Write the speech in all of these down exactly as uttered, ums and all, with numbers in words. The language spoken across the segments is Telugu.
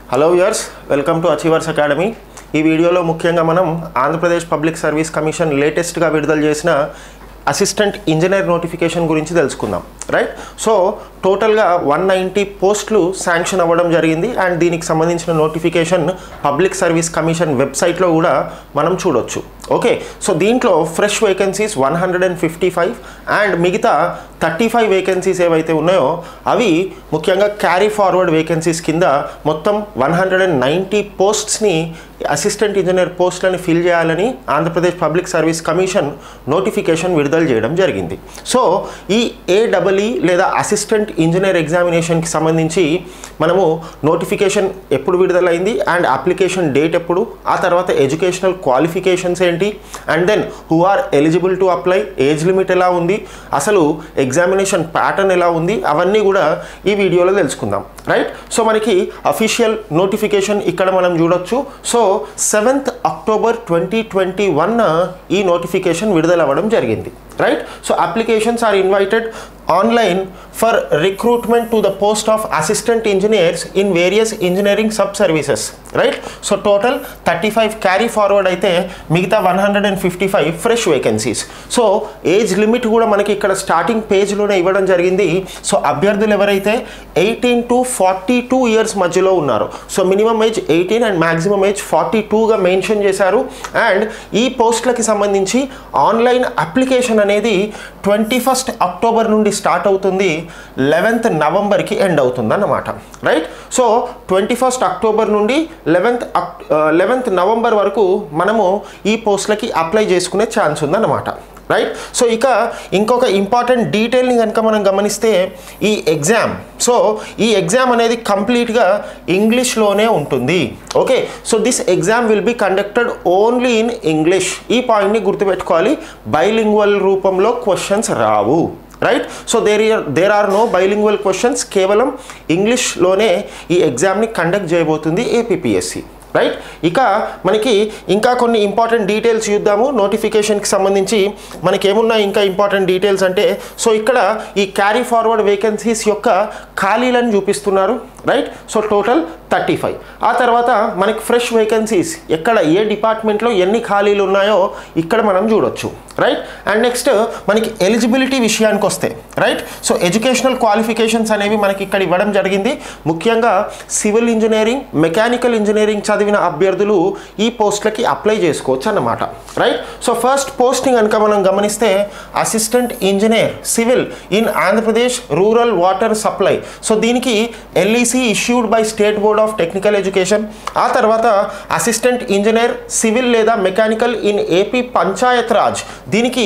Hello viewers, welcome to Achievers Academy. ఈ వీడియోలో ముఖ్యంగా మనం ఆంధ్రప్రదేశ్ పబ్లిక్ సర్వీస్ కమిషన్ లేటెస్ట్గా విడుదల చేసిన అసిస్టెంట్ ఇంజనీర్ నోటిఫికేషన్ గురించి తెలుసుకుందాం. రైట్, సో టోటల్గా వన్ నైంటీ పోస్టులు శాంక్షన్ అవ్వడం జరిగింది అండ్ దీనికి సంబంధించిన నోటిఫికేషన్ పబ్లిక్ సర్వీస్ కమిషన్ వెబ్సైట్లో కూడా మనం చూడొచ్చు. ఓకే, సో దీంట్లో fresh vacancies one hundred and fifty five and మిగతా థర్టీ ఫైవ్ వేకెన్సీస్ ఏవైతే ఉన్నాయో అవి ముఖ్యంగా క్యారీ ఫార్వర్డ్ వేకెన్సీస్ కింద మొత్తం వన్ హండ్రెడ్ అండ్ నైంటీ పోస్ట్స్ని అసిస్టెంట్ ఇంజనీర్ పోస్టులని ఫిల్ చేయాలని Andhra Pradesh public service commission notification విడుదల చేయడం జరిగింది. సో ఈ ఏడబ్ల్ఈ లేదా అసిస్టెంట్ ఇంజనీర్ ఎగ్జామినేషన్కి సంబంధించి మనము నోటిఫికేషన్ ఎప్పుడు విడుదలైంది అండ్ అప్లికేషన్ డేట్ ఎప్పుడు, ఆ తర్వాత ఎడ్యుకేషనల్ క్వాలిఫికేషన్స్ ఏంటి, and then who are eligible to apply, age limit ఎలా ఉంది, అసలు ఎగ్జామినేషన్ ప్యాటర్న్ ఎలా ఉంది, అవన్నీ కూడా ఈ వీడియోలో తెలుసుకుందాం. రైట్, సో మనకి అఫీషియల్ నోటిఫికేషన్ ఇక్కడ మనం చూడొచ్చు. So seventh October twenty twenty one ఈ నోటిఫికేషన్ విడుదల అవ్వడం జరిగింది. Right, so applications are invited online for recruitment to the post of assistant engineers in various engineering sub services. Right, so total thirty five carry forward అయితే మిగతా one hundred and fifty five fresh vacancies. So age limit కూడా మనకి ఇక్కడ స్టార్టింగ్ పేజ్లోనే ఇవ్వడం జరిగింది. సో అభ్యర్థులు ఎవరైతే eighteen to forty two years మధ్యలో ఉన్నారో, so minimum age eighteen and maximum age forty టూగా మెన్షన్ చేశారు. అండ్ ఈ పోస్టులకి సంబంధించి ఆన్లైన్ అప్లికేషన్ అనేది ట్వంటీ ఫస్ట్ అక్టోబర్ నుండి స్టార్ట్ అవుతుంది, లెవెన్త్ నవంబర్కి ఎండ్ అవుతుంది అన్నమాట. Right, so twenty first October నుండి లెవెన్త్ లెవెన్త్ నవంబర్ వరకు మనము ఈ పోస్టులకి అప్లై చేసుకునే ఛాన్స్ ఉందన్నమాట. రైట్, సో ఇక ఇంకొక ఇంపార్టెంట్ డీటెయిల్ని కనుక మనం గమనిస్తే ఈ ఎగ్జామ్, సో ఈ ఎగ్జామ్ అనేది కంప్లీట్గా ఇంగ్లీష్లోనే ఉంటుంది. Okay, so this exam will be conducted only in English. ఈ పాయింట్ని గుర్తుపెట్టుకోవాలి, బైలింగ్వల్ రూపంలో క్వశ్చన్స్ రావు. Right, so there there are no bilingual questions, కేవలం ఇంగ్లీష్లోనే ఈ ఎగ్జామ్ని కండక్ట్ చేయబోతుంది ఏపీపీఎస్సి. రైట్, ఇక మనకి ఇంకా కొన్ని ఇంపార్టెంట్ డీటెయిల్స్ చూద్దాము నోటిఫికేషన్కి సంబంధించి. మనకి ఏమున్నాయి ఇంకా ఇంపార్టెంట్ డీటెయిల్స్ అంటే, సో ఇక్కడ ఈ క్యారీ ఫార్వర్డ్ వేకెన్సీస్ యొక్క ఖాళీలను చూపిస్తున్నారు. Right, so total thirty five. ఆ తర్వాత మనకి ఫ్రెష్ వేకెన్సీస్ ఎక్కడ ఏ డిపార్ట్మెంట్లో ఎన్ని ఖాళీలు ఉన్నాయో ఇక్కడ మనం చూడొచ్చు. రైట్, అండ్ నెక్స్ట్ మనకి ఎలిజిబిలిటీ విషయానికి వస్తే, రైట్, సో ఎడ్యుకేషనల్ క్వాలిఫికేషన్స్ అనేవి మనకి ఇక్కడ ఇవ్వడం జరిగింది. ముఖ్యంగా సివిల్ ఇంజనీరింగ్, మెకానికల్ ఇంజనీరింగ్ చదివిన అభ్యర్థులు ఈ పోస్టులకి అప్లై చేసుకోవచ్చు అన్నమాట. రైట్, సో ఫస్ట్ పోస్ట్ని కనుక మనం గమనిస్తే assistant engineer civil in Andhra Pradesh rural water supply. So దీనికి LEC issued by state board of technical education. ఆ తర్వాత అసిస్టెంట్ ఇంజనీర్ సివిల్ లేదా mechanical in AP Panchayat Raj, దీనికి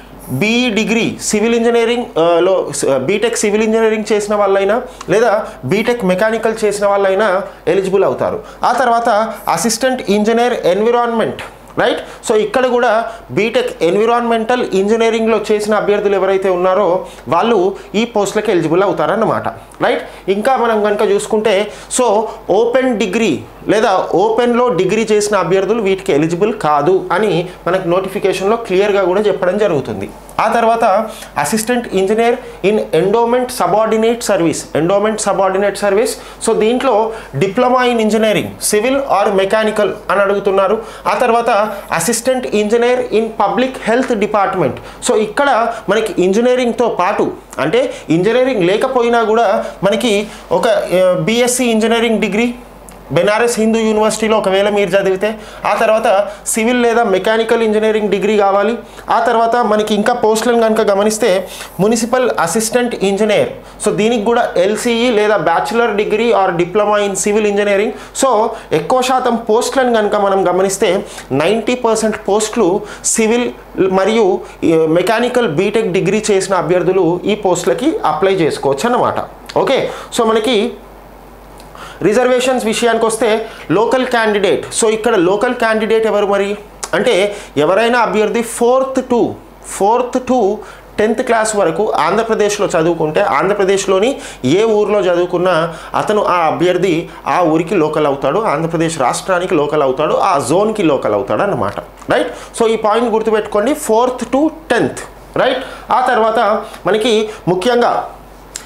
బీఈ డిగ్రీ సివిల్ ఇంజనీరింగ్ లో బీటెక్ సివిల్ ఇంజనీరింగ్ చేసిన వాళ్ళైనా లేదా బీటెక్ మెకానికల్ చేసిన వాళ్ళైనా ఎలిజిబుల్ అవుతారు. ఆ తర్వాత assistant engineer environment. Right, so ఇక్కడ కూడా బీటెక్ ఎన్విరాన్మెంటల్ ఇంజనీరింగ్లో చేసిన అభ్యర్థులు ఎవరైతే ఉన్నారో వాళ్ళు ఈ పోస్టులకి ఎలిజిబుల్ అవుతారన్నమాట. రైట్, ఇంకా మనం కనుక చూసుకుంటే సో ఓపెన్ డిగ్రీ లేదా ఓపెన్లో డిగ్రీ చేసిన అభ్యర్థులు వీటికి ఎలిజిబుల్ కాదు అని మనకు నోటిఫికేషన్లో క్లియర్గా కూడా చెప్పడం జరుగుతుంది. ఆ తర్వాత assistant engineer in endowment subordinate service, endowment subordinate service. So దీంట్లో diploma in engineering civil or mechanical అని అడుగుతున్నారు. ఆ తర్వాత assistant engineer in public health department. So ఇక్కడ మనకి ఇంజనీరింగ్తో పాటు, అంటే ఇంజనీరింగ్ లేకపోయినా కూడా మనకి ఒక BSc engineering degree Banaras Hindu యూనివర్సిటీలో ఒకవేళ మీరు చదివితే, ఆ తర్వాత సివిల్ లేదా మెకానికల్ ఇంజనీరింగ్ డిగ్రీ కావాలి. ఆ తర్వాత మనకి ఇంకా పోస్టులను కనుక గమనిస్తే మున్సిపల్ అసిస్టెంట్ ఇంజనీర్, సో దీనికి కూడా ఎల్సీఈ లేదా bachelor degree or diploma in civil engineering. So ఎక్కువ శాతం పోస్టులను కనుక మనం గమనిస్తే నైంటీ పర్సెంట్ పోస్టులు సివిల్ మరియు మెకానికల్ బీటెక్ డిగ్రీ చేసిన అభ్యర్థులు ఈ పోస్టులకి అప్లై చేసుకోవచ్చు అన్నమాట. ఓకే, సో మనకి రిజర్వేషన్స్ విషయానికి వస్తే లోకల్ క్యాండిడేట్. సో ఇక్కడ లోకల్ క్యాండిడేట్ ఎవరు మరి అంటే ఎవరైనా అభ్యర్థి fourth to fourth to tenth class వరకు ఆంధ్రప్రదేశ్లో చదువుకుంటే, ఆంధ్రప్రదేశ్లోని ఏ ఊరిలో చదువుకున్నా అతను ఆ అభ్యర్థి ఆ ఊరికి లోకల్ అవుతాడు, ఆంధ్రప్రదేశ్ రాష్ట్రానికి లోకల్ అవుతాడు, ఆ జోన్కి లోకల్ అవుతాడు అన్నమాట. రైట్, సో ఈ పాయింట్ గుర్తుపెట్టుకోండి, ఫోర్త్ టు టెన్త్. రైట్, ఆ తర్వాత మనకి ముఖ్యంగా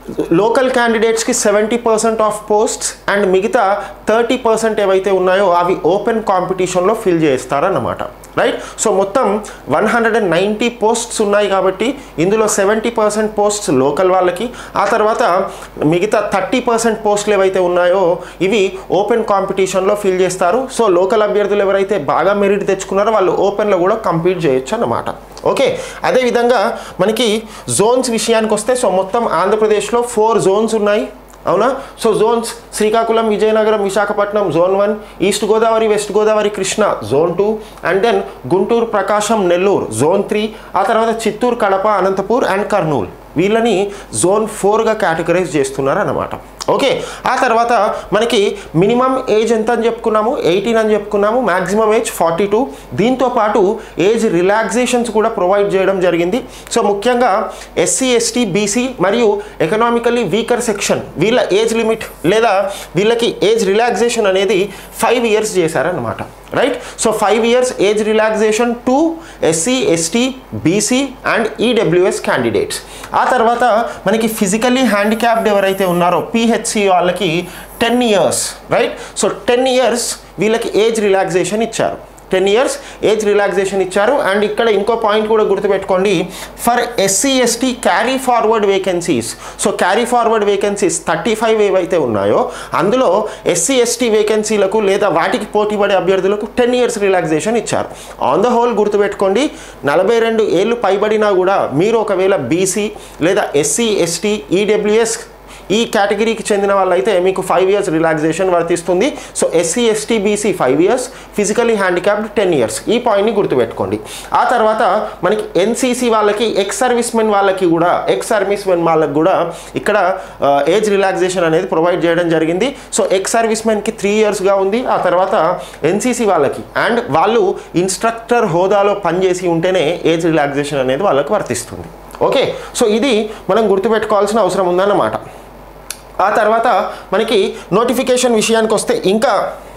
లోకల్ క్యాండిడేట్స్కి seventy percent of posts and మిగతా థర్టీ పర్సెంట్ ఏవైతే ఉన్నాయో అవి ఓపెన్ కాంపిటీషన్లో ఫిల్ చేస్తారన్నమాట, రైట్. సో మొత్తం one hundred and ninety posts ఉన్నాయి కాబట్టి ఇందులో సెవెంటీ పర్సెంట్ పోస్ట్స్ లోకల్ వాళ్ళకి, ఆ తర్వాత మిగతా థర్టీ పర్సెంట్ పోస్టులు ఏవైతే ఉన్నాయో ఇవి ఓపెన్ కాంపిటీషన్లో ఫిల్ చేస్తారు. సో లోకల్ అభ్యర్థులు ఎవరైతే బాగా మెరిట్ తెచ్చుకున్నారో వాళ్ళు ఓపెన్లో కూడా కంపీట్ చేయొచ్చు అన్నమాట. ఓకే, అదేవిధంగా మనకి జోన్స్ విషయానికి వస్తే సో మొత్తం ఆంధ్రప్రదేశ్లో ఫోర్ జోన్స్ ఉన్నాయి, అవునా. So zones Srikakulam, Vizianagaram, Visakhapatnam zone one, east Godavari, west Godavari, Krishna zone two, and then Guntur, Prakasam, Nellore zone three, ఆ తర్వాత చిత్తూరు, కడప, అనంతపూర్ అండ్ కర్నూలు వీళ్ళని జోన్ ఫోర్గా కేటగరైజ్ చేస్తున్నారు అన్నమాట. ఓకే, ఆ తర్వాత మనకి మినిమం ఏజ్ ఎంత అని చెప్పుకున్నాము, ఎయిటీన్ అని చెప్పుకున్నాము, మ్యాక్సిమం ఏజ్ ఫార్టీ టూ. దీంతో పాటు ఏజ్ రిలాక్సేషన్స్ కూడా ప్రొవైడ్ చేయడం జరిగింది. సో ముఖ్యంగా ఎస్సీ, ఎస్టీ, బీసీ మరియు ఎకనామికల్లీ వీకర్ సెక్షన్ వీళ్ళ ఏజ్ లిమిట్ లేదా వీళ్ళకి ఏజ్ రిలాక్సేషన్ అనేది ఫైవ్ ఇయర్స్ చేశారన్నమాట, right. So five years age relaxation to SC, ST, BC and EWS candidates. ఆ తర్వాత మనకి ఫిజికల్లీ హ్యాండిక్యాప్డ్ ఎవరైతే ఉన్నారో పిహెచ్సి వాళ్ళకి ten years, right. So ten years వీళ్ళకి ఏజ్ రిలాక్సేషన్ ఇచ్చారు, టెన్ ఇయర్స్ ఏజ్ రిలాక్సేషన్ ఇచ్చారు. అండ్ ఇక్కడ ఇంకో పాయింట్ కూడా గుర్తుపెట్టుకోండి, for SC, ST carry forward vacancies. So carry forward vacancies thirty five ఏవైతే ఉన్నాయో అందులో ఎస్సీ, ఎస్టీ వేకెన్సీలకు లేదా వాటికి పోటీపడే అభ్యర్థులకు టెన్ ఇయర్స్ రిలాక్సేషన్ ఇచ్చారు. ఆన్ ద హోల్ గుర్తుపెట్టుకోండి, నలభై రెండు ఏళ్ళు పైబడినా కూడా మీరు ఒకవేళ బీసీ లేదా ఎస్సీ, ఎస్టీ, ఈడబ్ల్యూఎస్ ఈ కేటగిరీకి చెందిన వాళ్ళైతే మీకు ఫైవ్ ఇయర్స్ రిలాక్సేషన్ వర్తిస్తుంది. So SC, ST, BC five years, physically handicapped ten years. ఈ పాయింట్ని గుర్తుపెట్టుకోండి. ఆ తర్వాత మనకి ఎన్సీసీ వాళ్ళకి, ఎక్స్ సర్వీస్ మెన్ వాళ్ళకి కూడా ఎక్స్ సర్వీస్ మెన్ వాళ్ళకి కూడా ఇక్కడ ఏజ్ రిలాక్సేషన్ అనేది ప్రొవైడ్ చేయడం జరిగింది. సో ఎక్స్ సర్వీస్ మెన్కి త్రీ ఇయర్స్గా ఉంది. ఆ తర్వాత ఎన్సీసీ వాళ్ళకి అండ్ వాళ్ళు ఇన్స్ట్రక్టర్ హోదాలో పనిచేసి ఉంటేనే ఏజ్ రిలాక్సేషన్ అనేది వాళ్ళకి వర్తిస్తుంది. ఓకే, సో ఇది మనం గుర్తుపెట్టుకోవాల్సిన అవసరం ఉందన్నమాట. ఆ తర్వాత మనకి నోటిఫికేషన్ విషయానికి వస్తే ఇంకా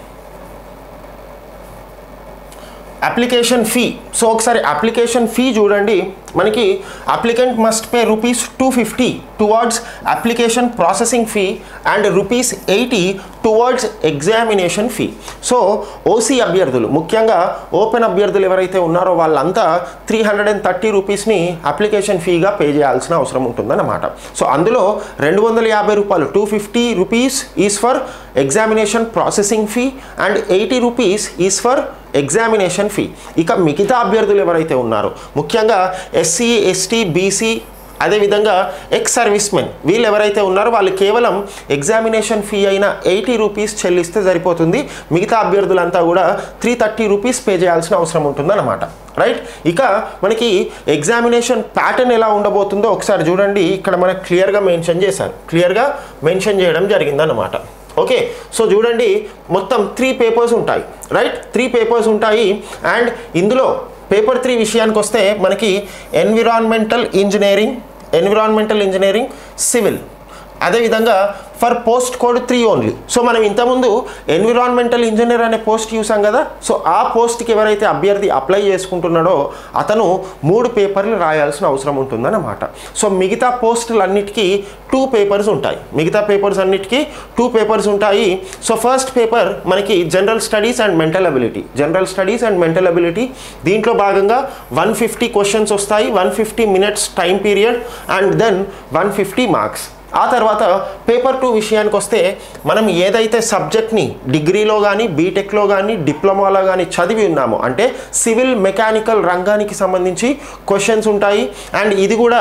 అప్లికేషన్ ఫీ. సో ఒకసారి అప్లికేషన్ ఫీ చూడండి, మనకి applicant must pay rupees two fifty towards application processing fee and rupees eighty towards examination fee. So OC అభ్యర్థులు ముఖ్యంగా ఓపెన్ అభ్యర్థులు ఎవరైతే ఉన్నారో వాళ్ళంతా త్రీ హండ్రెడ్ అండ్ థర్టీ రూపీస్ని అప్లికేషన్ ఫీగా పే చేయాల్సిన అవసరం ఉంటుందన్నమాట. సో అందులో రెండు వందల యాభై రూపాయలు two fifty rupees is for examination processing fee and eighty rupees is for examination fee. ఇక మిగతా అభ్యర్థులు ఎవరైతే ఉన్నారో ముఖ్యంగా ఎస్సీ, ఎస్టీ, బీసీ అదేవిధంగా ఎక్స్ సర్వీస్ మెన్ వీళ్ళు ఎవరైతే ఉన్నారో వాళ్ళు కేవలం ఎగ్జామినేషన్ ఫీ అయిన ఎయిటీ రూపీస్ చెల్లిస్తే సరిపోతుంది. మిగతా అభ్యర్థులంతా కూడా త్రీ థర్టీ రూపీస్ పే చేయాల్సిన అవసరం ఉంటుందన్నమాట, రైట్. ఇక మనకి ఎగ్జామినేషన్ ప్యాటర్న్ ఎలా ఉండబోతుందో ఒకసారి చూడండి. ఇక్కడ మనకు క్లియర్గా మెన్షన్ చేశారు, క్లియర్గా మెన్షన్ చేయడం జరిగిందన్నమాట. ఓకే, సో చూడండి మొత్తం త్రీ పేపర్స్ ఉంటాయి, రైట్. త్రీ పేపర్స్ ఉంటాయి అండ్ ఇందులో పేపర్ త్రీ విషయానికి వస్తే మనకి environmental engineering, environmental engineering, civil, అదేవిధంగా for post code three only. So మనం ఇంతకుముందు ఎన్విరాన్మెంటల్ ఇంజనీర్ అనే పోస్ట్ చూసాం కదా. సో ఆ పోస్ట్కి ఎవరైతే అభ్యర్థి అప్లై చేసుకుంటున్నాడో అతను మూడు పేపర్లు రాయాల్సిన అవసరం ఉంటుందన్నమాట. సో మిగతా పోస్టులన్నిటికీ టూ పేపర్స్ ఉంటాయి, మిగతా పేపర్స్ అన్నిటికీ టూ పేపర్స్ ఉంటాయి. సో ఫస్ట్ పేపర్ మనకి general studies and mental ability, general studies and mental ability. దీంట్లో భాగంగా వన్ ఫిఫ్టీ క్వశ్చన్స్ వస్తాయి, one fifty minutes time period and then one fifty marks. ఆ తర్వాత పేపర్ టూ విషయానికి వస్తే మనం ఏదైతే సబ్జెక్ట్ని డిగ్రీలో కానీ బీటెక్లో కానీ డిప్లొమాలో కానీ చదివి ఉన్నామో అంటే సివిల్ మెకానికల్ రంగానికి సంబంధించి క్వశ్చన్స్ ఉంటాయి అండ్ ఇది కూడా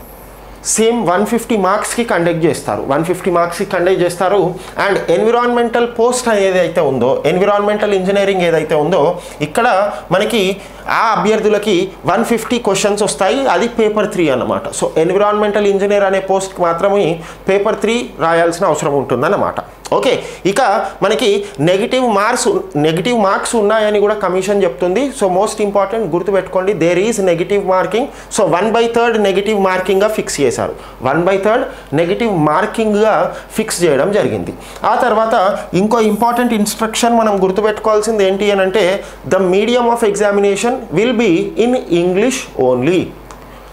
సేమ్ వన్ ఫిఫ్టీ మార్క్స్కి కండక్ట్ చేస్తారు, వన్ ఫిఫ్టీ మార్క్స్కి కండక్ట్ చేస్తారు. అండ్ ఎన్విరాన్మెంటల్ పోస్ట్ ఏదైతే ఉందో, ఎన్విరాన్మెంటల్ ఇంజనీరింగ్ ఏదైతే ఉందో ఇక్కడ మనకి ఆ అభ్యర్థులకి వన్ ఫిఫ్టీ క్వశ్చన్స్ వస్తాయి, అది పేపర్ త్రీ అన్నమాట. సో ఎన్విరాన్మెంటల్ ఇంజనీర్ అనే పోస్ట్కి మాత్రమే పేపర్ త్రీ రాయాల్సిన అవసరం ఉంటుందన్నమాట. ఓకే, ఇక మనకి నెగిటివ్ మార్క్స్ నెగిటివ్ మార్క్స్ ఉన్నాయని కూడా కమిషన్ చెప్తుంది. సో మోస్ట్ ఇంపార్టెంట్ గుర్తుపెట్టుకోండి, there is negative marking. So one by third negative మార్కింగ్గా ఫిక్స్ చేశారు, వన్ బై థర్డ్ నెగిటివ్ మార్కింగ్గా ఫిక్స్ చేయడం జరిగింది. ఆ తర్వాత ఇంకో ఇంపార్టెంట్ ఇన్స్ట్రక్షన్ మనం గుర్తుపెట్టుకోవాల్సింది ఏంటి అని అంటే the medium of examination will be in English only.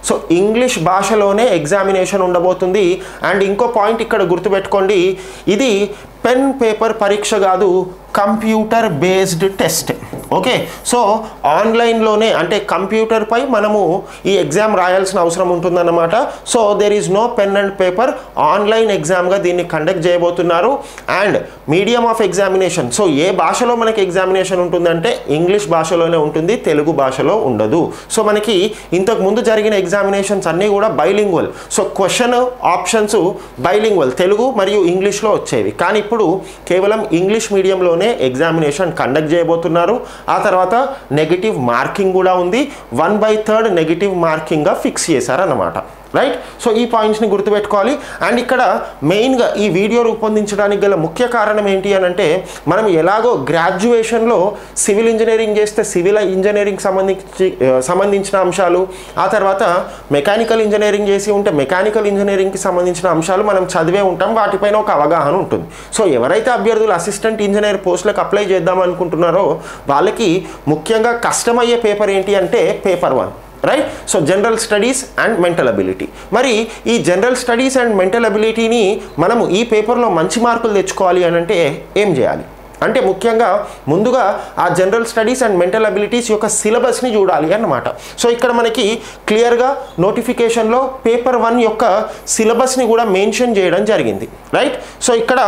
So English భాషలోనే ఎగ్జామినేషన్ ఉండబోతుంది. అండ్ ఇంకో పాయింట్ ఇక్కడ గుర్తుపెట్టుకోండి, ఇది పెన్ పేపర్ పరీక్ష కాదు, computer based test. Okay, so ఆన్లైన్లోనే అంటే కంప్యూటర్పై మనము ఈ ఎగ్జామ్ రాయాల్సిన అవసరం ఉంటుందన్నమాట. So there is no pen and paper, online ఎగ్జామ్గా దీన్ని కండక్ట్ చేయబోతున్నారు. And medium of examination, so ఏ భాషలో మనకి ఎగ్జామినేషన్ ఉంటుందంటే ఇంగ్లీష్ భాషలోనే ఉంటుంది, తెలుగు భాషలో ఉండదు. సో మనకి ఇంతకు ముందు జరిగిన ఎగ్జామినేషన్స్ అన్నీ కూడా bilingual, so question options bilingual, Telugu మరియు ఇంగ్లీష్లో వచ్చేవి. కానీ ఇప్పుడు కేవలం ఇంగ్లీష్ మీడియంలోనే ఎగ్జామినేషన్ కండక్ట్ చేయబోతున్నారు. ఆ తర్వాత నెగిటివ్ మార్కింగ్ కూడా ఉంది, వన్ బై థర్డ్ నెగిటివ్ మార్కింగ్గా ఫిక్స్ చేశారన్నమాట. రైట్, సో ఈ పాయింట్స్ని గుర్తుపెట్టుకోవాలి. అండ్ ఇక్కడ మెయిన్గా ఈ వీడియో రూపొందించడానికి గల ముఖ్య కారణం ఏంటి అని అంటే, మనం ఎలాగో గ్రాడ్యుయేషన్లో సివిల్ ఇంజనీరింగ్ చేస్తే సివిల్ ఇంజనీరింగ్ సంబంధించి సంబంధించిన అంశాలు, ఆ తర్వాత మెకానికల్ ఇంజనీరింగ్ చేసి ఉంటే మెకానికల్ ఇంజనీరింగ్కి సంబంధించిన అంశాలు మనం చదివే ఉంటాం, వాటిపైన ఒక అవగాహన ఉంటుంది. సో ఎవరైతే అభ్యర్థులు అసిస్టెంట్ ఇంజనీర్ పోస్టులకు అప్లై చేద్దాం అనుకుంటున్నారో వాళ్ళకి ముఖ్యంగా కష్టమయ్యే పేపర్ ఏంటి అంటే paper one. Right, so general studies and mental ability. మరి ఈ జనరల్ స్టడీస్ అండ్ మెంటల్ అబిలిటీని మనము ఈ పేపర్లో మంచి మార్కులు తెచ్చుకోవాలి అని అంటే ఏం చేయాలి అంటే, ముఖ్యంగా ముందుగా ఆ general studies and mental abilities యొక్క సిలబస్ని చూడాలి అన్నమాట. సో ఇక్కడ మనకి క్లియర్గా నోటిఫికేషన్లో పేపర్ వన్ యొక్క సిలబస్ని కూడా మెన్షన్ చేయడం జరిగింది. రైట్, సో ఇక్కడ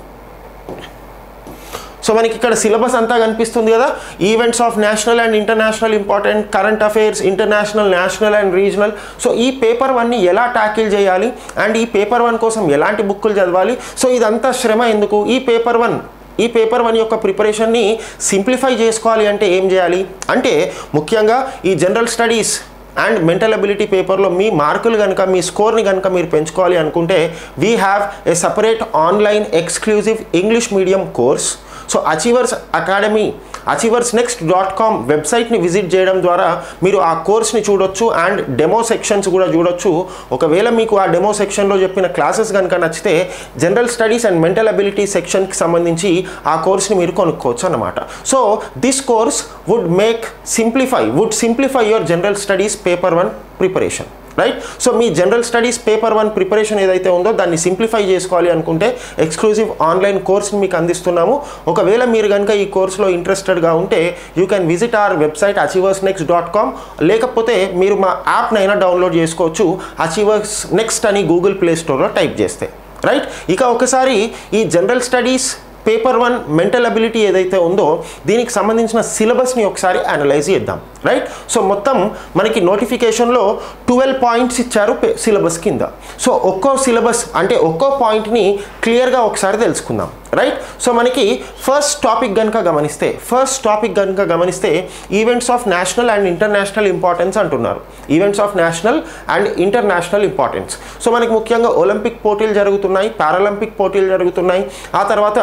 సో మనకి ఇక్కడ సిలబస్ అంతా కనిపిస్తుంది కదా, events of national and international important, current affairs, international, national and regional. So ఈ పేపర్ వన్ని ఎలా ట్యాకిల్ చేయాలి అండ్ ఈ పేపర్ వన్ కోసం ఎలాంటి బుక్కులు చదవాలి, సో ఇదంతా శ్రమ ఎందుకు, ఈ పేపర్ వన్ ఈ పేపర్ వన్ యొక్క ప్రిపరేషన్ని సింప్లిఫై చేసుకోవాలి అంటే ఏం చేయాలి అంటే, ముఖ్యంగా ఈ general studies and mental ability పేపర్లో మీ మార్కులు కనుక మీ స్కోర్ని కనుక మీరు పెంచుకోవాలి అనుకుంటే we have a separate online exclusive English medium course. So achievers academy achievers next dot com వెబ్సైట్ని విజిట్ చేయడం ద్వారా మీరు ఆ కోర్స్ని చూడొచ్చు అండ్ డెమో సెక్షన్స్ కూడా చూడొచ్చు. ఒకవేళ మీకు ఆ డెమో సెక్షన్లో చెప్పిన క్లాసెస్ కనుక నచ్చితే general studies and mental ability సెక్షన్కి సంబంధించి ఆ కోర్స్ని మీరు కొనుక్కోవచ్చు అన్నమాట. So this course would make simplify would simplify your general studies paper one preparation. Right, so మీ general studies paper one preparation ఏదైతే ఉందో దాన్ని సింప్లిఫై చేసుకోవాలి అనుకుంటే ఎక్స్క్లూజివ్ ఆన్లైన్ కోర్స్ని మీకు అందిస్తున్నాము. ఒకవేళ మీరు కనుక ఈ కోర్సులో ఇంట్రెస్టెడ్గా ఉంటే you can visit our website achievers next dot com, లేకపోతే మీరు మా యాప్నైనా డౌన్లోడ్ చేసుకోవచ్చు అచీవర్స్ నెక్స్ట్ అని గూగుల్ ప్లే స్టోర్లో టైప్ చేస్తే. రైట్, ఇక ఒకసారి ఈ general studies paper one mental ability ఏదైతే ఉందో దీనికి సంబంధించిన సిలబస్ని ఒకసారి అనలైజ్ చేద్దాం. రైట్, సో మొత్తం మనకి నోటిఫికేషన్లో ట్వెల్వ్ పాయింట్స్ ఇచ్చారు సిలబస్ కింద. సో ఒక్కో సిలబస్ అంటే ఒక్కో పాయింట్ని క్లియర్గా ఒకసారి తెలుసుకుందాం. రైట్, సో మనకి ఫస్ట్ టాపిక్ కనుక గమనిస్తే ఫస్ట్ టాపిక్ కనుక గమనిస్తే events of national and international importance అంటున్నారు. Events of national and international importance. So మనకి ముఖ్యంగా ఒలింపిక్ పోటీలు జరుగుతున్నాయి, పారాలింపిక్ పోటీలు జరుగుతున్నాయి. ఆ తర్వాత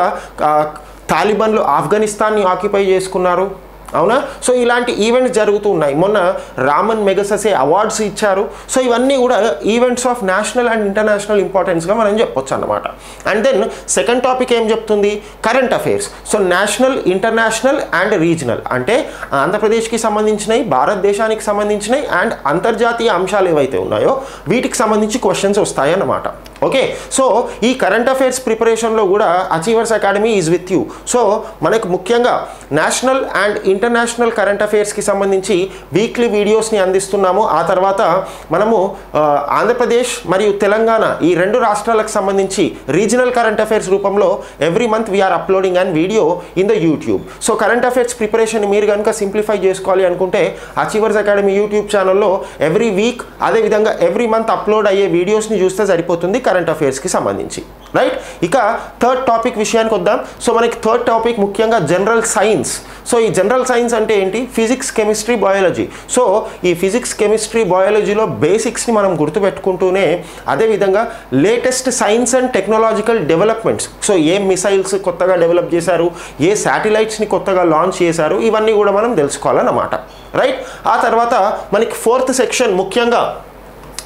తాలిబాన్లు ఆఫ్ఘనిస్తాన్ని ఆక్యుపై చేసుకున్నారు, అవునా. సో ఇలాంటి ఈవెంట్స్ జరుగుతూ ఉన్నాయి. మొన్న రామన్ మెగసెసే అవార్డ్స్ ఇచ్చారు. సో ఇవన్నీ కూడా events of national and international ఇంపార్టెన్స్గా మనం చెప్పొచ్చు అన్నమాట. అండ్ దెన్ సెకండ్ టాపిక్ ఏం చెప్తుంది, current affairs. So national, international and regional అంటే ఆంధ్రప్రదేశ్కి సంబంధించినవి, భారతదేశానికి సంబంధించినవి అండ్ అంతర్జాతీయ అంశాలు ఏవైతే ఉన్నాయో వీటికి సంబంధించి క్వశ్చన్స్ వస్తాయి అన్నమాట. ఓకే, సో ఈ కరెంట్ అఫైర్స్ ప్రిపరేషన్లో కూడా achievers academy is with you. So మనకు ముఖ్యంగా నేషనల్ అండ్ ఇంటర్నేషనల్ కరెంట్ అఫైర్స్కి సంబంధించి వీక్లీ వీడియోస్ని అందిస్తున్నాము. ఆ తర్వాత మనము ఆంధ్రప్రదేశ్ మరియు తెలంగాణ ఈ రెండు రాష్ట్రాలకు సంబంధించి రీజనల్ కరెంట్ అఫైర్స్ రూపంలో every month we are uploading and video in the YouTube. So current affairs preparation మీరు కనుక సింప్లిఫై చేసుకోవాలి అనుకుంటే అచీవర్స్ అకాడమీ యూట్యూబ్ ఛానల్లో ఎవ్రీ వీక్ అదేవిధంగా ఎవ్రీ మంత్ అప్లోడ్ అయ్యే వీడియోస్ని చూస్తే సరిపోతుంది కరెంట్ అఫైర్స్కి సంబంధించి. రైట్, ఇక థర్డ్ టాపిక్ విషయానికి వద్దాం. సో మనకి థర్డ్ టాపిక్ ముఖ్యంగా జనరల్ సైన్స్. సో ఈ జనరల్ సైన్స్ అంటే ఏంటి, ఫిజిక్స్, కెమిస్ట్రీ, బయాలజీ. సో ఈ ఫిజిక్స్, కెమిస్ట్రీ, బయాలజీలో బేసిక్స్ని మనం గుర్తుపెట్టుకుంటూనే అదేవిధంగా latest science and technological developments. So ఏ మిసైల్స్ కొత్తగా డెవలప్ చేశారు, ఏ శాటిలైట్స్ని కొత్తగా లాంచ్ చేశారు, ఇవన్నీ కూడా మనం తెలుసుకోవాలన్నమాట. రైట్, ఆ తర్వాత మనకి ఫోర్త్ సెక్షన్ ముఖ్యంగా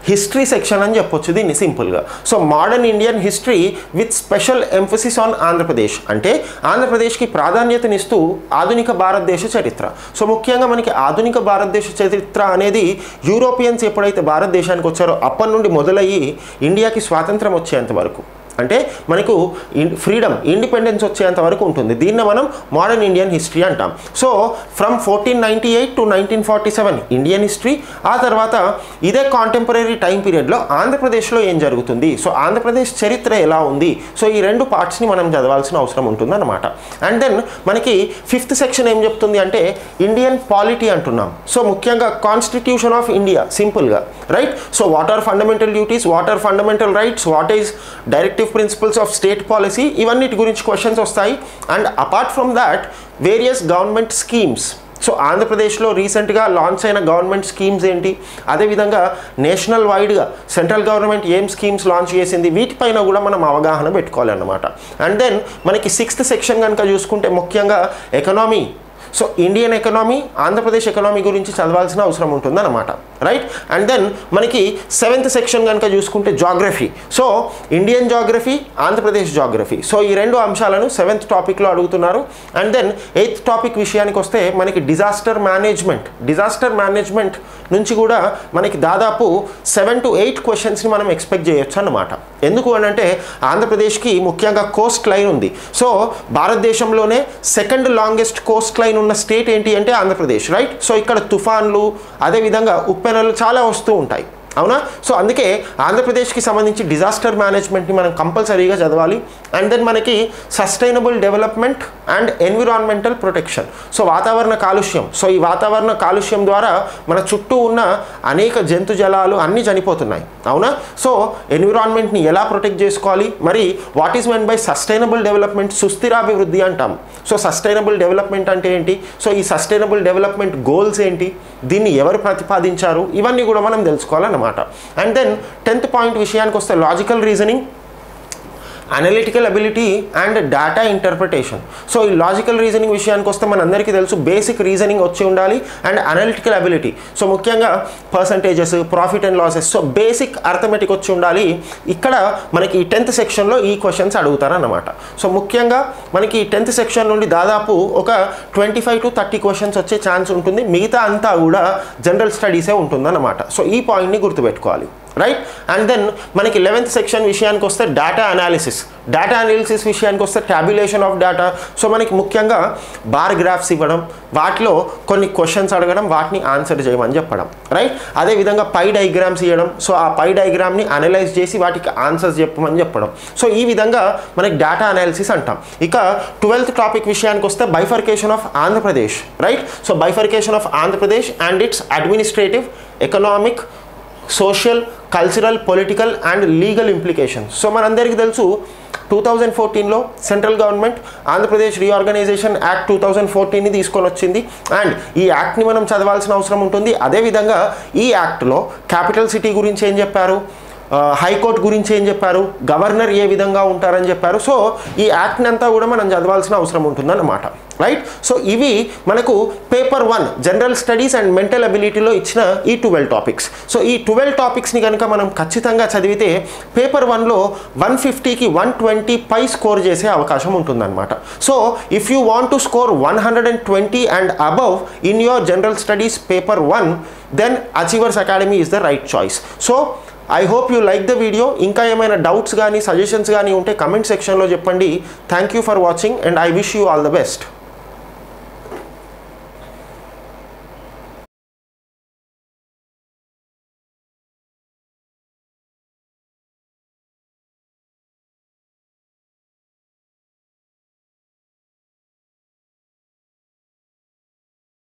హిస్టరీ సెక్షన్ అని చెప్పొచ్చు దీన్ని సింపుల్గా. So modern Indian history with special emphasis on Andhra Pradesh, అంటే ఆంధ్రప్రదేశ్కి ప్రాధాన్యతనిస్తూ ఆధునిక భారతదేశ చరిత్ర. సో ముఖ్యంగా మనకి ఆధునిక భారతదేశ చరిత్ర అనేది యూరోపియన్స్ ఎప్పుడైతే భారతదేశానికి వచ్చారో అప్పటి నుండి మొదలయ్యి ఇండియాకి స్వాతంత్రం వచ్చేంత వరకు, అంటే మనకు ఫ్రీడమ్ ఇండిపెండెన్స్ వచ్చేంత వరకు ఉంటుంది. దీన్ని మనం మోడర్న్ ఇండియన్ హిస్టరీ అంటాం. So from fourteen ninety eight to nineteen forty seven Indian history. ఆ తర్వాత ఇదే కాంటెంపరీ టైం పీరియడ్లో ఆంధ్రప్రదేశ్లో ఏం జరుగుతుంది, సో ఆంధ్రప్రదేశ్ చరిత్ర ఎలా ఉంది, సో ఈ రెండు పార్ట్స్ని మనం చదవాల్సిన అవసరం ఉంటుంది అన్నమాట. అండ్ దెన్ మనకి ఫిఫ్త్ సెక్షన్ ఏం చెప్తుంది అంటే ఇండియన్ పాలిటీ అంటున్నాం. సో ముఖ్యంగా కాన్స్టిట్యూషన్ ఆఫ్ ఇండియా సింపుల్గా, right. So what are fundamental duties, what are fundamental rights, what is directive principles of state policy, ఇవన్నిటి గురించి క్వశ్చన్స్ వస్తాయి. And apart from that various government schemes. So ఆంధ్రప్రదేశ్లో రీసెంట్గా లాంచ్ అయిన గవర్నమెంట్ స్కీమ్స్ ఏంటి, అదేవిధంగా నేషనల్ వైడ్గా సెంట్రల్ గవర్నమెంట్ ఏం స్కీమ్స్ లాంచ్ చేసింది, వీటిపైన కూడా మనం అవగాహన పెట్టుకోవాలన్నమాట. అండ్ దెన్ మనకి సిక్స్త్ సెక్షన్ కనుక చూసుకుంటే ముఖ్యంగా economy. So Indian economy, Andhra Pradesh economy గురించి చదవాల్సిన అవసరం ఉంటుందన్నమాట, రైట్. అండ్ దెన్ మనకి సెవెంత్ సెక్షన్ కనుక చూసుకుంటే geography. So Indian geography, Andhra Pradesh geography. So ఈ రెండు అంశాలను సెవెంత్ టాపిక్లో అడుగుతున్నారు. అండ్ దెన్ ఎయిత్ టాపిక్ విషయానికి వస్తే మనకి డిజాస్టర్ మేనేజ్మెంట్. డిజాస్టర్ మేనేజ్మెంట్ నుంచి కూడా మనకి దాదాపు సెవెన్ టు ఎయిట్ క్వశ్చన్స్ని మనం ఎక్స్పెక్ట్ చేయొచ్చు అన్నమాట. ఎందుకు అని అంటే ఆంధ్రప్రదేశ్కి ముఖ్యంగా కోస్ట్ లైన్ ఉంది. సో భారతదేశంలోనే సెకండ్ లాంగెస్ట్ కోస్ట్ లైన్ ఉన్న స్టేట్ ఏంటి అంటే ఆంధ్రప్రదేశ్, రైట్. సో ఇక్కడ తుఫాన్లు అదేవిధంగా ఉప్పెనలు చాలా వస్తూ ఉంటాయి, అవునా. సో అందుకే ఆంధ్రప్రదేశ్కి సంబంధించి డిజాస్టర్ మేనేజ్మెంట్ని మనం కంపల్సరీగా చదవాలి. అండ్ దెన్ మనకి sustainable development and environmental protection. So వాతావరణ కాలుష్యం. సో ఈ వాతావరణ కాలుష్యం ద్వారా మన చుట్టూ ఉన్న అనేక జంతు జలాలు అన్నీ చనిపోతున్నాయి, అవునా. సో ఎన్విరాన్మెంట్ని ఎలా ప్రొటెక్ట్ చేసుకోవాలి, మరి what is meant by sustainable development, సుస్థిరాభివృద్ధి అంటాం. సో సస్టైనబుల్ డెవలప్మెంట్ అంటే ఏంటి, సో ఈ సస్టైనబుల్ డెవలప్మెంట్ గోల్స్ ఏంటి, దీన్ని ఎవరు ప్రతిపాదించారు, ఇవన్నీ కూడా మనం తెలుసుకోవాలన్నమాట. అండ్ దెన్ టెన్త్ పాయింట్ విషయానికి వస్తే logical reasoning, analytical ability and data interpretation. So ఈ లాజికల్ రీజనింగ్ విషయానికి వస్తే మనందరికీ తెలుసు బేసిక్ రీజనింగ్ వచ్చి ఉండాలి అండ్ అనలిటికల్ అబిలిటీ. సో ముఖ్యంగా percentages, profit and losses, so basic arithmetic వచ్చి ఉండాలి. ఇక్కడ మనకి ఈ టెన్త్ సెక్షన్లో ఈ క్వశ్చన్స్ అడుగుతారన్నమాట. సో ముఖ్యంగా మనకి ఈ టెన్త్ సెక్షన్ నుండి దాదాపు ఒక twenty five to thirty questions వచ్చే ఛాన్స్ ఉంటుంది. మిగతా అంతా కూడా జనరల్ స్టడీసే ఉంటుందన్నమాట. సో ఈ పాయింట్ని గుర్తుపెట్టుకోవాలి, రైట్. అండ్ దెన్ మనకి లెవెన్త్ సెక్షన్ విషయానికి వస్తే డేటా అనాలిసిస్. డేటా అనాలిసిస్ విషయానికి వస్తే ట్యాబ్యులేషన్ ఆఫ్ డేటా. సో మనకి ముఖ్యంగా బార్ గ్రాఫ్స్ ఇవ్వడం, వాటిలో కొన్ని క్వశ్చన్స్ అడగడం, వాటిని ఆన్సర్ చేయమని చెప్పడం, రైట్. అదేవిధంగా పై డయాగ్రామ్స్ ఇవ్వడం. సో ఆ పై డయాగ్రామ్ని అనలైజ్ చేసి వాటికి ఆన్సర్స్ చెప్పమని చెప్పడం. సో ఈ విధంగా మనకి డేటా అనాలిసిస్ అంటాం. ఇక ట్వెల్త్ టాపిక్ విషయానికి వస్తే bifurcation of Andhra Pradesh, right. So bifurcation of Andhra Pradesh and its administrative, economic, social, cultural, political and legal implications. So మనందరికీ తెలుసు టూ థౌజండ్ ఫోర్టీన్లో central government Andhra Pradesh reorganisation act two thousand ఫోర్టీన్ని తీసుకొని వచ్చింది. అండ్ ఈ యాక్ట్ని మనం చదవాల్సిన అవసరం ఉంటుంది. అదేవిధంగా ఈ యాక్ట్లో క్యాపిటల్ సిటీ గురించి ఏం చెప్పారు, హైకోర్టు గురించి ఏం చెప్పారు, గవర్నర్ ఏ విధంగా ఉంటారని చెప్పారు. సో ఈ యాక్ట్ని అంతా కూడా మనం చదవాల్సిన అవసరం ఉంటుందన్నమాట, రైట్. సో ఇవి మనకు paper one general studies and mental అబిలిటీలో ఇచ్చిన ఈ ట్వెల్వ్ టాపిక్స్. సో ఈ ట్వెల్వ్ టాపిక్స్ని కనుక మనం ఖచ్చితంగా చదివితే పేపర్ వన్లో వన్ ఫిఫ్టీకి వన్ ట్వంటీ పై స్కోర్ చేసే అవకాశం ఉంటుందన్నమాట. So if you want to score one hundred and twenty and above in your general studies paper one, then achievers academy is the right choice. So I hope you like the video. ఇంకా ఏమైనా డౌట్స్ కానీ సజెషన్స్ కానీ ఉంటే కమెంట్ సెక్షన్లో చెప్పండి. Thank you for watching and I wish you all the best.